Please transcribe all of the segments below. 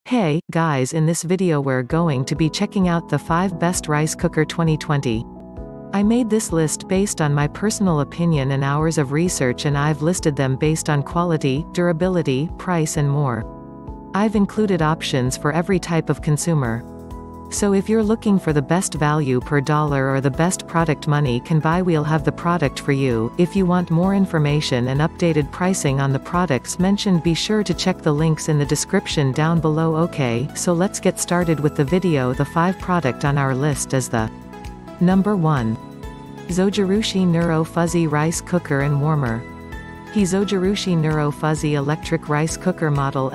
Hey, guys, in this video we're going to be checking out the 5 best rice cooker 2020. I made this list based on my personal opinion and hours of research, and I've listed them based on quality, durability, price and more. I've included options for every type of consumer. So if you're looking for the best value per dollar or the best product money can buy, we'll have the product for you. If you want more information and updated pricing on the products mentioned, be sure to check the links in the description down below. Okay, so let's get started with the video. The 5 product on our list is the Number 1. Zojirushi Neuro Fuzzy Rice Cooker and Warmer. Zojirushi Neuro Fuzzy Electric Rice Cooker Model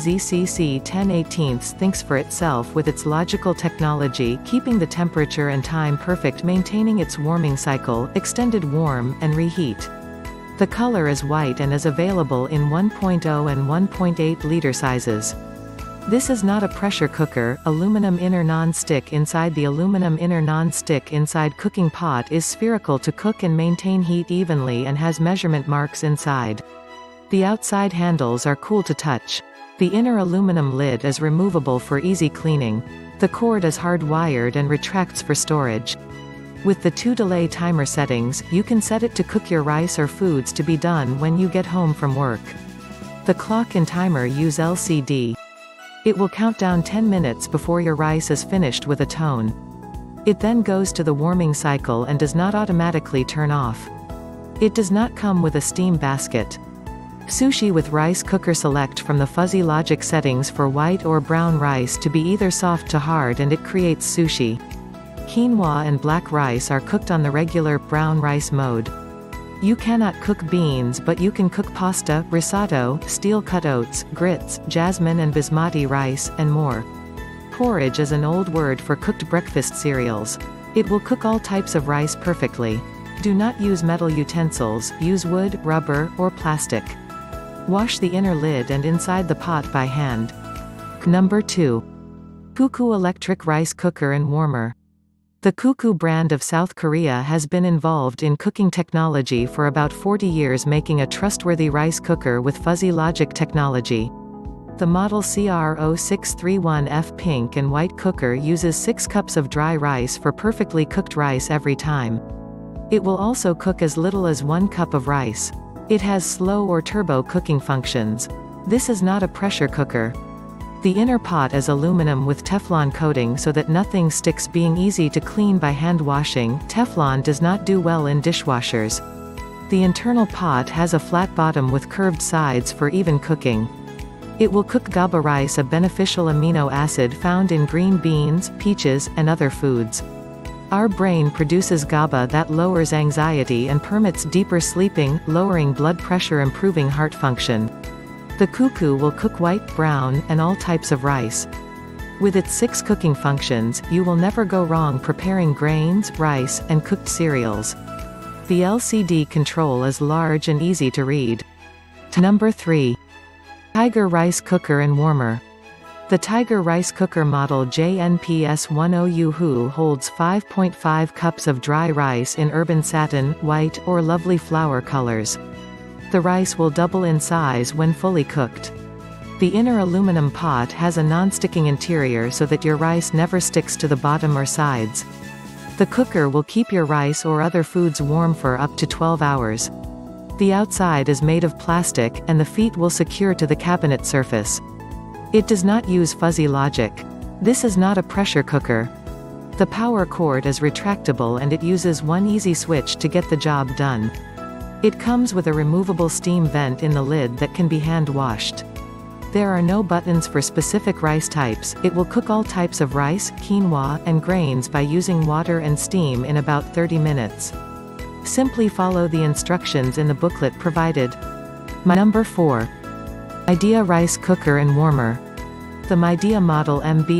NSZCC 10/18 thinks for itself with its logical technology, keeping the temperature and time perfect, maintaining its warming cycle, extended warm, and reheat. The color is white and is available in 1.0 and 1.8 liter sizes. This is not a pressure cooker. Aluminum inner non-stick inside. The aluminum inner non-stick inside cooking pot is spherical to cook and maintain heat evenly and has measurement marks inside. The outside handles are cool to touch. The inner aluminum lid is removable for easy cleaning. The cord is hardwired and retracts for storage. With the 2 delay timer settings, you can set it to cook your rice or foods to be done when you get home from work. The clock and timer use LCD. It will count down 10 minutes before your rice is finished with a tone. It then goes to the warming cycle and does not automatically turn off. It does not come with a steam basket. Sushi with rice cooker. Select from the fuzzy logic settings for white or brown rice to be either soft to hard, and it creates sushi. Quinoa and black rice are cooked on the regular brown rice mode. You cannot cook beans, but you can cook pasta, risotto, steel-cut oats, grits, jasmine and basmati rice, and more. Porridge is an old word for cooked breakfast cereals. It will cook all types of rice perfectly. Do not use metal utensils, use wood, rubber, or plastic. Wash the inner lid and inside the pot by hand. Number 2. Cuckoo Electric Rice Cooker and Warmer. The Cuckoo brand of South Korea has been involved in cooking technology for about 40 years, making a trustworthy rice cooker with fuzzy logic technology. The model CR0631F pink and white cooker uses 6 cups of dry rice for perfectly cooked rice every time. It will also cook as little as 1 cup of rice. It has slow or turbo cooking functions. This is not a pressure cooker. The inner pot is aluminum with Teflon coating so that nothing sticks, being easy to clean by hand washing. Teflon does not do well in dishwashers. The internal pot has a flat bottom with curved sides for even cooking. It will cook GABA rice, a beneficial amino acid found in green beans, peaches, and other foods. Our brain produces GABA that lowers anxiety and permits deeper sleeping, lowering blood pressure, improving heart function. The Cuckoo will cook white, brown, and all types of rice. With its 6 cooking functions, you will never go wrong preparing grains, rice, and cooked cereals. The LCD control is large and easy to read. Number 3. Tiger Rice Cooker and Warmer. The Tiger Rice Cooker model JNPS10U holds 5.5 cups of dry rice in urban satin, white, or lovely flower colors. The rice will double in size when fully cooked. The inner aluminum pot has a non-sticking interior so that your rice never sticks to the bottom or sides. The cooker will keep your rice or other foods warm for up to 12 hours. The outside is made of plastic, and the feet will secure to the cabinet surface. It does not use fuzzy logic. This is not a pressure cooker. The power cord is retractable and it uses one easy switch to get the job done. It comes with a removable steam vent in the lid that can be hand washed. There are no buttons for specific rice types. It will cook all types of rice, quinoa, and grains by using water and steam in about 30 minutes. Simply follow the instructions in the booklet provided. Number 4. Midea Rice Cooker and Warmer. The Midea model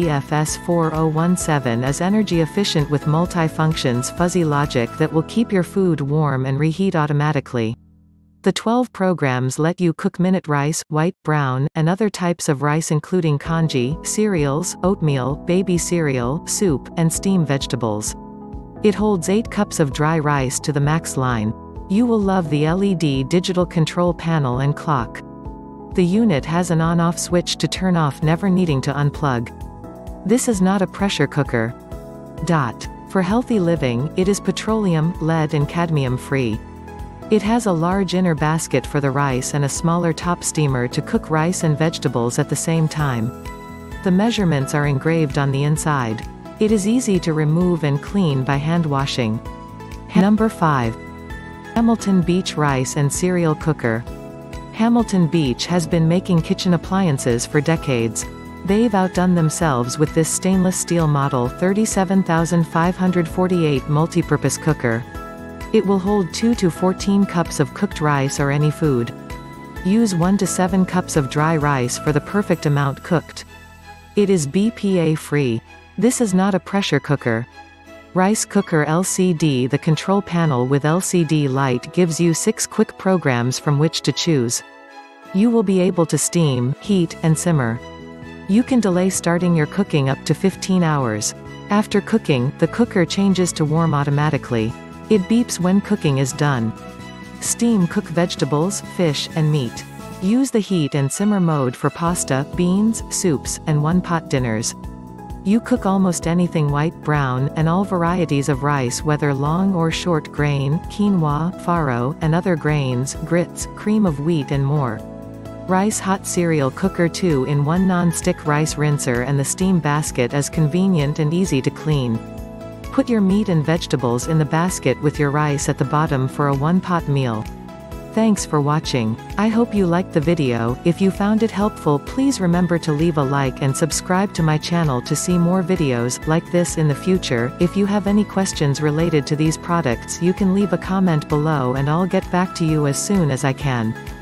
MBFS4017 is energy efficient with multi-functions fuzzy logic that will keep your food warm and reheat automatically. The 12 programs let you cook minute rice, white, brown, and other types of rice including congee, cereals, oatmeal, baby cereal, soup, and steamed vegetables. It holds 8 cups of dry rice to the max line. You will love the LED digital control panel and clock. The unit has an on-off switch to turn off, never needing to unplug. This is not a pressure cooker. For healthy living, it is petroleum, lead and cadmium free. It has a large inner basket for the rice and a smaller top steamer to cook rice and vegetables at the same time. The measurements are engraved on the inside. It is easy to remove and clean by hand washing. Number 5. Hamilton Beach Rice and Cereal Cooker. Hamilton Beach has been making kitchen appliances for decades. They've outdone themselves with this stainless steel model 37548 multipurpose cooker. It will hold 2 to 14 cups of cooked rice or any food. Use 1 to 7 cups of dry rice for the perfect amount cooked. It is BPA free. This is not a pressure cooker. Rice Cooker LCD. The control panel with LCD light gives you 6 quick programs from which to choose. You will be able to steam, heat, and simmer. You can delay starting your cooking up to 15 hours. After cooking, the cooker changes to warm automatically. It beeps when cooking is done. Steam cook vegetables, fish, and meat. Use the heat and simmer mode for pasta, beans, soups, and one-pot dinners. You cook almost anything white, brown, and all varieties of rice, whether long or short grain, quinoa, farro, and other grains, grits, cream of wheat and more. Rice Hot Cereal Cooker 2-in-1 non-stick rice rinser, and the steam basket is convenient and easy to clean. Put your meat and vegetables in the basket with your rice at the bottom for a one-pot meal. Thanks for watching. I hope you liked the video. If you found it helpful, please remember to leave a like and subscribe to my channel to see more videos like this in the future. If you have any questions related to these products, you can leave a comment below and I'll get back to you as soon as I can.